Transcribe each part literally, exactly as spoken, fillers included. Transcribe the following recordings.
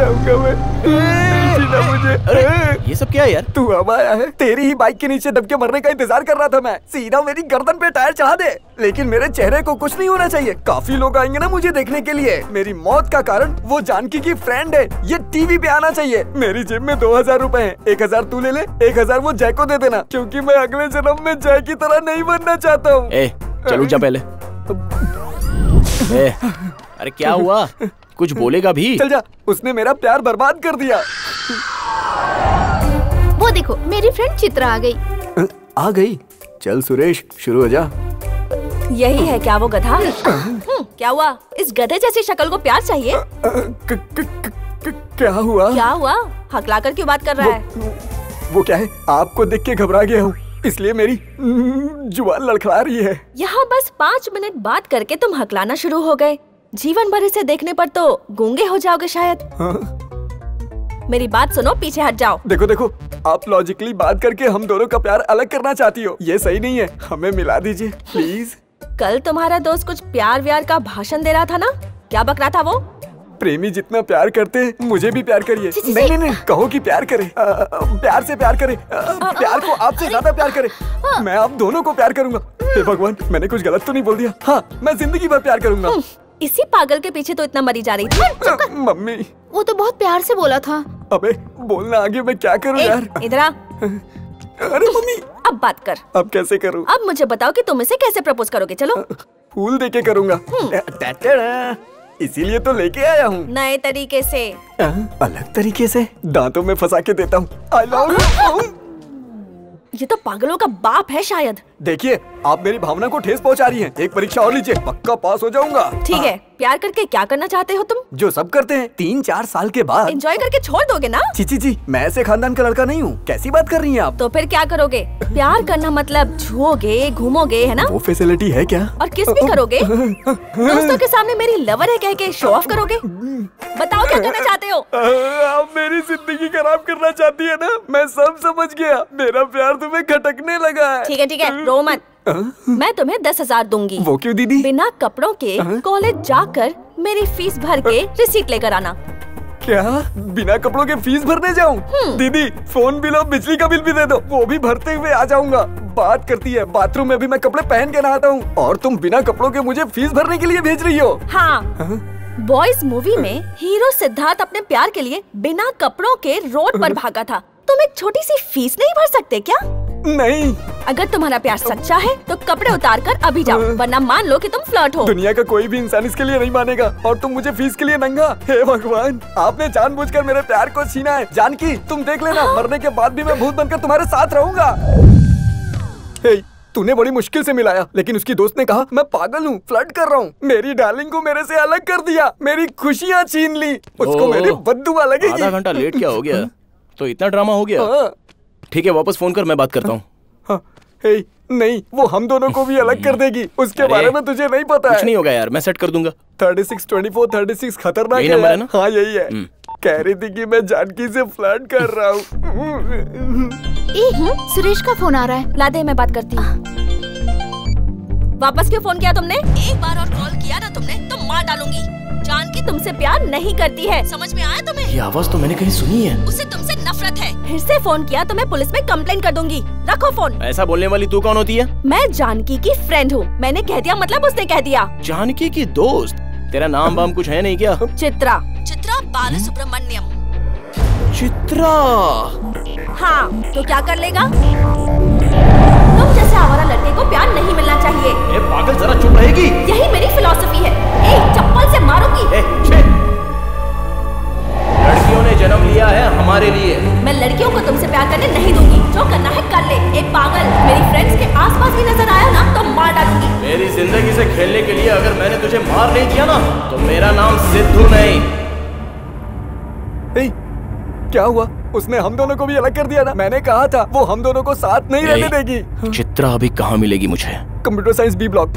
जाऊंगा मैं। जीना मुझे। ये सब क्या है यार? तू अब आया है। तेरी ही बाइक के नीचे दब के मरने का इंतजार कर रहा था मैं। सीधा मेरी गर्दन पे टायर चढ़ा दे, लेकिन मेरे चेहरे को कुछ नहीं होना चाहिए। काफी लोग आएंगे ना मुझे देखने के लिए। मेरी मौत का कारण वो जानकी की फ्रेंड है, ये टीवी पे आना चाहिए। मेरी जेब में दो हजार रूपए है। एक हजार तू ले ले, एक हजार वो जय को दे देना, क्योंकि मैं अगले जन्म में जय की तरह नहीं बनना चाहता हूँ। ए, चलो जा पहले। ए, अरे क्या हुआ? कुछ बोलेगा भी? चल जा, उसने मेरा प्यार बर्बाद कर दिया। वो देखो, मेरी फ्रेंड चित्रा आ गई। आ गई? चल सुरेश, शुरू हो जा। यही है क्या वो गधा? क्या हुआ? इस गधे जैसी शक्ल को प्यार चाहिए? क, क, क, क, क्या हुआ? क्या हुआ? हकला कर क्यों बात कर रहा वो, है? वो क्या है, आपको देख के घबरा गया हूँ, इसलिए मेरी जुबान लड़खड़ा रही है। यहाँ बस पाँच मिनट बात करके तुम हकलाना शुरू हो गए। जीवन भर इसे देखने पर तो गूंगे हो जाओगे शायद। हाँ? मेरी बात सुनो, पीछे हट जाओ। देखो देखो, आप लॉजिकली बात करके हम दोनों का प्यार अलग करना चाहती हो, ये सही नहीं है। हमें मिला दीजिए प्लीज। कल तुम्हारा दोस्त कुछ प्यार व्यार का भाषण दे रहा था ना, क्या बक रहा था वो? प्रेमी जितना प्यार करते हैं मुझे भी प्यार करिए। नहीं नहीं नहीं, कहो कि प्यार करे, आ, प्यार से प्यार करे, आ, प्यार को आपसे ज्यादा प्यार करे। मैं आप दोनों को प्यार करूंगा। हे भगवान, मैंने कुछ गलत तो नहीं बोल दिया? हाँ, मैं जिंदगी भर प्यार करूंगा। इसी पागल के पीछे तो इतना मरी जा रही थी। मम्मी, वो तो बहुत प्यार से बोला था। अबे बोलना आगे, मैं क्या करूं यार? इधर आ। अरे मम्मी, अब बात कर। अब कैसे करूं? अब मुझे बताओ कि तुम इसे कैसे प्रपोज करोगे। चलो। फूल देके करूंगा। इसीलिए तो लेके आया हूँ। नए तरीके से। अलग तरीके से? दांतों में फंसा के देता हूँ। I love you. ये तो पागलों का बाप है शायद। देखिए, आप मेरी भावना को ठेस पहुंचा रही हैं। एक परीक्षा और लीजिए, पक्का पास हो जाऊंगा। ठीक है, प्यार करके क्या करना चाहते हो तुम? जो सब करते हैं, तीन चार साल के बाद। एंजॉय करके छोड़ दोगे ना? जी जी जी, मैं ऐसे खानदान का लड़का नहीं हूँ। कैसी बात कर रही हैं आप? तो फिर क्या करोगे? प्यार करना मतलब छुओगे, घूमोगे, है ना? वो फैसिलिटी है क्या? और किस भी करोगे? दोस्तों के सामने मेरी लवर है कह के शो ऑफ करोगे? बताओ क्या करना चाहते हो? आप मेरी जिंदगी खराब करना चाहती है ना? मैं सब समझ गया। मेरा प्यार तुम्हें खटकने लगा है। ठीक है ठीक है, रो मत। मैं तुम्हें दस हजार दूंगी। वो क्यों दीदी? बिना कपड़ों के कॉलेज जाकर मेरी फीस भर के रिसीट लेकर आना। क्या? बिना कपड़ों के फीस भरने जाऊं? दीदी, फोन बिल और बिजली का बिल भी दे दो, वो भी भरते हुए आ जाऊंगा। बात करती है, बाथरूम में भी मैं कपड़े पहन के नहाता हूँ, और तुम बिना कपड़ों के मुझे फीस भरने के लिए भेज रही हो? हाँ, बॉयज मूवी में हीरो सिद्धार्थ अपने प्यार के लिए बिना कपड़ों के रोड पर भागा था। तुम एक छोटी सी फीस नहीं भर सकते क्या? नहीं। अगर तुम्हारा प्यार सच्चा है तो कपड़े उतार कर अभी जाओ, वरना मान लो कि तुम फ्लर्ट हो। दुनिया का कोई भी इंसान इसके लिए नहीं मानेगा, और तुम मुझे फीस के लिए नंगा? हे भगवान, आपने जानबूझकर मेरे प्यार को छीना है। जानकी, तुम देख लेना, हाँ? मरने के बाद भी मैं भूत बनकर तुम्हारे साथ रहूंगा। हे, तूने बड़ी मुश्किल से मिलाया, लेकिन उसकी दोस्त ने कहा मैं पागल हूँ, फ्लर्ट कर रहा हूँ। मेरी डार्लिंग को मेरे से अलग कर दिया, मेरी खुशियाँ छीन ली। उसको मेरी बद्दुआ लगेगी। आधा घंटा लेट क्या हो गया? तो इतना ड्रामा हो गया? ठीक है, वापस फोन कर, मैं बात करता हूँ। हाँ, हे, नहीं, वो हम दोनों को भी अलग कर देगी। उसके बारे में तुझे नहीं पता है। कुछ नहीं होगा यार, मैं सेट कर दूंगा। Thirty six twenty four thirty six खतरनाक है, है ना? हाँ यही है। कह रही थी कि मैं जानकी से फ्लर्ट कर रहा हूँ। सुरेश का फोन आ रहा है। ला दे, मैं बात करती हूँ। वापस क्यों फोन किया तुमने? एक बार और कॉल किया ना तुमने तो मार डालूंगी। जानकी तुमसे प्यार नहीं करती है, समझ में आया तुम्हें? ये आवाज तो मैंने कहीं सुनी है। उसे तुमसे नफरत है। फिर से फोन किया तो मैं पुलिस में कंप्लेंट कर दूंगी। रखो फोन। ऐसा बोलने वाली तू कौन होती है? मैं जानकी की फ्रेंड हूँ। मैंने कह दिया मतलब उसने कह दिया। जानकी की दोस्त? तेरा नाम वाम कुछ है नहीं क्या? चित्रा। चित्रा बालसुब्रमण्यम। चित्रा? हाँ, तो क्या कर लेगा? तुम जैसे आवारा लड़के को प्यार नहीं मिलना चाहिए। ए पागल, जरा चुप रहेगी? यही मेरी फिलॉसफी है। ए, चप्पल से मारूंगी। ए, लड़कियों ने जन्म लिया है हमारे लिए। मैं लड़कियों को तुमसे प्यार करने नहीं दूंगी। जो करना है कर ले। एक पागल मेरी फ्रेंड्स के आसपास भी नजर आया ना तो मार डालूंगी। मेरी जिंदगी से खेलने के लिए अगर मैंने तुझे मार नहीं दिया ना तो मेरा नाम सिद्धू नहीं। ए, क्या हुआ? उसने हम दोनों को भी अलग कर दिया ना। मैंने कहा था वो हम दोनों को साथ नहीं रहने देगी। चित्रा अभी कहाँ मिलेगी मुझे? Computer science B block.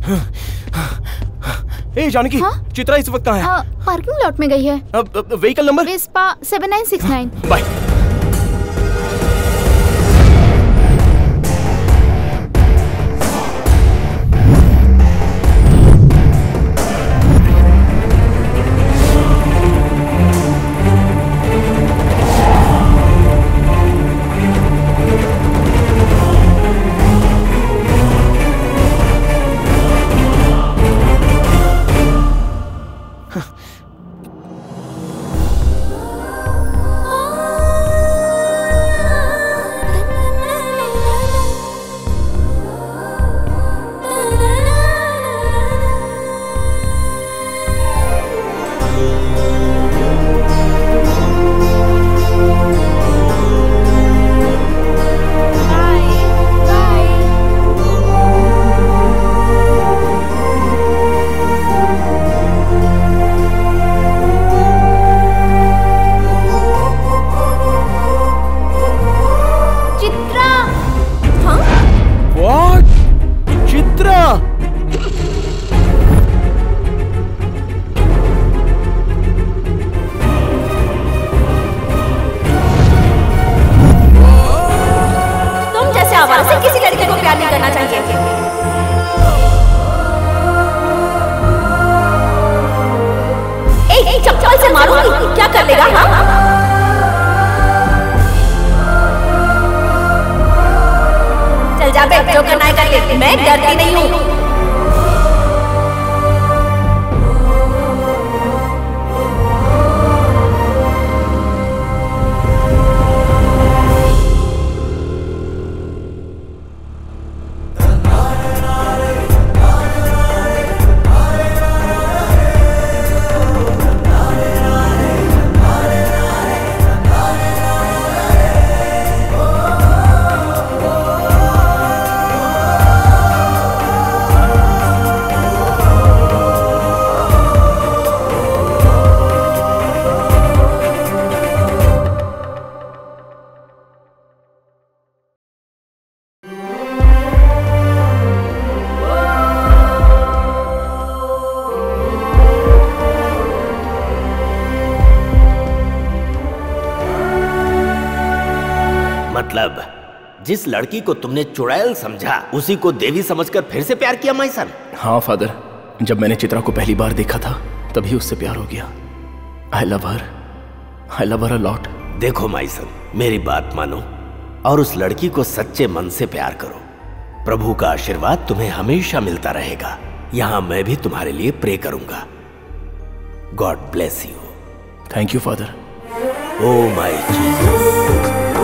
ए जानकी, हाँ? चित्रा इस वक्त कहाँ है? हाँ, पार्किंग लॉट में गई है। Vehicle number? Vespa seven nine six nine. Bye. मतलब जिस लड़की को तुमने चुड़ैल समझा उसी को देवी समझकर फिर से प्यार किया माई सन? हाँ फादर, जब मैंने चित्रा को पहली बार देखा था तभी उससे प्यार हो गया। I love her, I love her a lot. देखो माई सन, मेरी बात मानो और उस लड़की को सच्चे मन से प्यार करो। प्रभु का आशीर्वाद तुम्हें हमेशा मिलता रहेगा। यहाँ मैं भी तुम्हारे लिए प्रे करूंगा। God bless you. Thank you father. Oh my Jesus.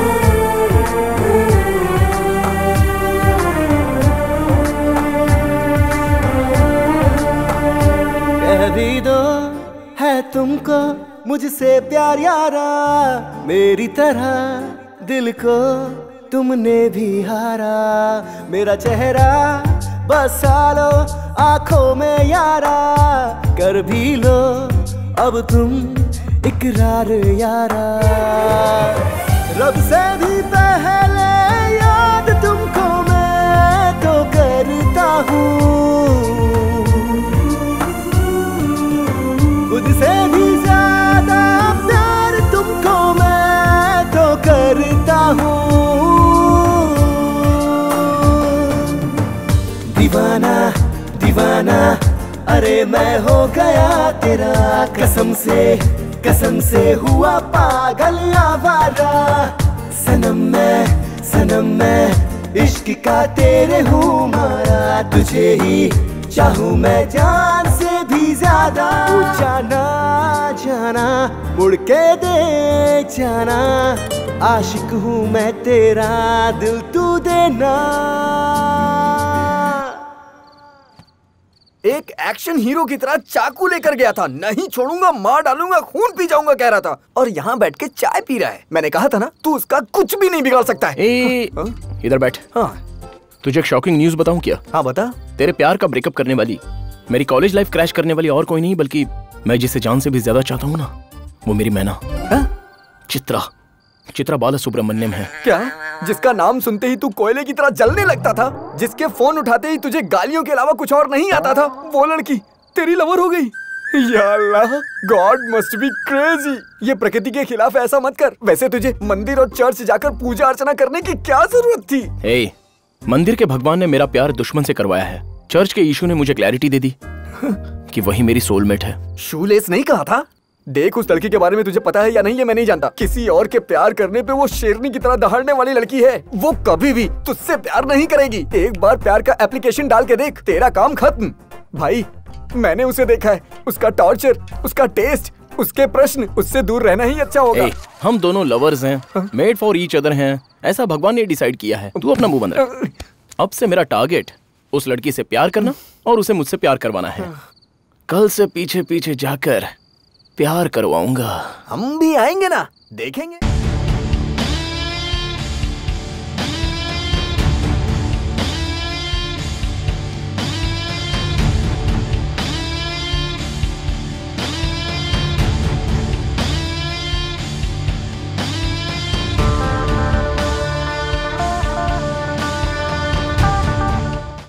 कह भी दो है तुमको मुझसे प्यार यारा, मेरी तरह दिल को तुमने भी हारा। मेरा चेहरा बसा लो आंखों में यारा, कर भी लो अब तुम इकरार यारा। रब से भी पहले याद तुमको मैं तो करता हूँ, खुद से भी ज्यादा प्यार तुमको मैं तो करता हूँ। दीवाना दीवाना अरे मैं हो गया तेरा, कसम से कसम से हुआ पागल आवारा। सनम मैं सनम मैं इश्क का तेरे हूँ मारा, तुझे ही चाहूँ मैं जान से भी ज्यादा। जाना जाना मुड़ के दे जाना, आशिक हूँ मैं तेरा दिल तू देना। एक एक्शन हीरो की तरह चाकू लेकर गया था, नहीं छोड़ूंगा, मार डालूंगा, खून पी जाऊंगा कह रहा था, और यहाँ बैठ के चाय पी रहा है। मैंने कहा था ना, तू उसका कुछ भी नहीं बिगाड़ सकता है। ए, इधर बैठ। हाँ, तुझे एक शॉकिंग न्यूज बताऊं क्या? हाँ बता। तेरे प्यार का ब्रेकअप करने वाली, मेरी कॉलेज लाइफ क्रैश करने वाली और कोई नहीं बल्कि मैं जिसे जान से भी ज्यादा चाहता हूँ ना, वो मेरी मैना। हा? चित्रा। चित्रा बालासुब्रमण्यम है। क्या? जिसका नाम सुनते ही तू कोयले की तरह जलने लगता था, जिसके फोन उठाते ही तुझे गालियों के अलावा कुछ और नहीं आता था, वो लड़की तेरी लवर हो गई। या अल्लाह, गॉड मस्ट बी क्रेजी। ये प्रकृति के खिलाफ ऐसा मत कर। वैसे तुझे मंदिर और चर्च जाकर पूजा अर्चना करने की क्या जरूरत थी? ए, मंदिर के भगवान ने मेरा प्यार दुश्मन से करवाया है। चर्च के यीशु ने मुझे क्लैरिटी दे दी कि वही मेरी सोलमेट है। शूलेस नहीं कहा था? देख, उस लड़की के बारे में तुझे पता है या नहीं ये मैं नहीं जानता। किसी और के प्यार करने पे वो शेरनी की तरह दहाड़ने वाली लड़की है। वो कभी भी तुझसे प्यार नहीं करेगी। एक बार प्यार का एप्लीकेशन डाल के देख, तेरा काम खत्म। भाई, मैंने उसे देखा है। उसका टॉर्चर, उसका टेस्ट, उसके प्रश्न, उससे दूर रहना ही अच्छा होगा। ए, हम दोनों लवर्स हैं, मेड फॉर ईच अदर हैं। ऐसा भगवान ने डिसाइड किया है। तू अपना मुंह बंद रख। अब से मेरा टारगेट उस लड़की से प्यार करना और उसे मुझसे प्यार करवाना है। कल से पीछे पीछे जाकर प्यार करवाऊंगा। हम भी आएंगे ना, देखेंगे।